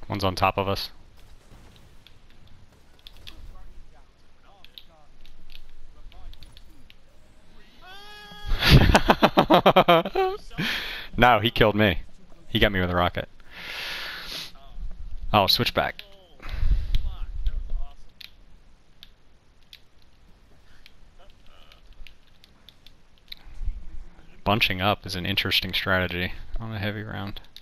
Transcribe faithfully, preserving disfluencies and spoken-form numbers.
One's on top of us. No, he killed me. He got me with a rocket. Oh, switch back. Bunching up is an interesting strategy on a heavy round.